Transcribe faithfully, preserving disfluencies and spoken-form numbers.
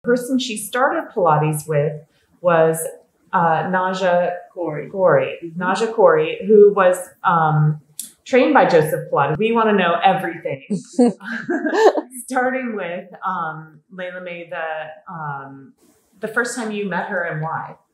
person she started Pilates with was uh, Nadja Coury. Coury. Mm-hmm. Nadja Coury, who was um, trained by Joseph Pilates. We want to know everything. Starting with um, Leila May, the, um, the first time you met her and why.